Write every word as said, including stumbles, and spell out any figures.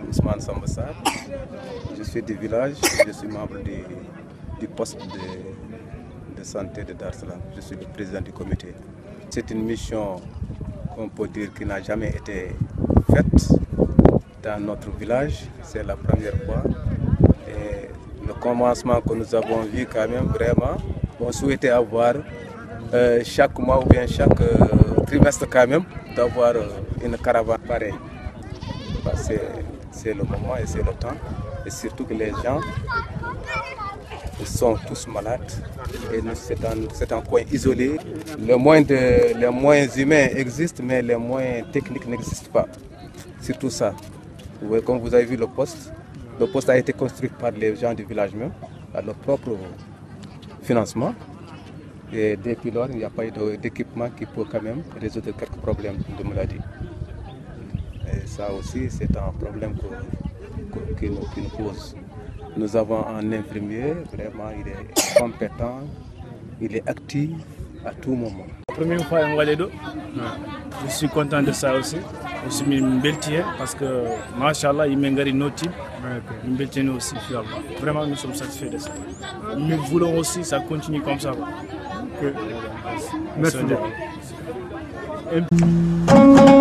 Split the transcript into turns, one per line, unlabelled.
Ousmane Sambassar. Je suis du village, je suis membre du, du poste de, de santé de Dar Salam. Je suis le président du comité. C'est une mission, on peut dire, qui n'a jamais été faite dans notre village. C'est la première fois. Et le commencement que nous avons vu quand même, vraiment, on souhaitait avoir euh, chaque mois ou bien chaque euh, trimestre quand même, d'avoir euh, une caravane pareille. C'est le moment et c'est le temps. Et surtout que les gens sont tous malades. Et c'est un, un coin isolé. Les moyens, de, les moyens humains existent, mais les moyens techniques n'existent pas. Surtout ça. Vous voyez, comme vous avez vu le poste, le poste a été construit par les gens du village même, à leur propre financement. Et depuis lors, il n'y a pas eu d'équipement qui peut quand même résoudre quelques problèmes de maladie. Et ça aussi, c'est un problème que, que, qui, nous, qui nous pose. Nous avons un infirmier, vraiment, il est compétent, il est actif à tout moment.
La première fois en Walédo, je suis content de ça aussi. Je suis Mbeltier parce que, machallah, il m'a gardé nos types. Mbeltier aussi, vraiment, nous sommes satisfaits de ça. Nous voulons aussi, ça continue comme ça.
Okay. Merci beaucoup.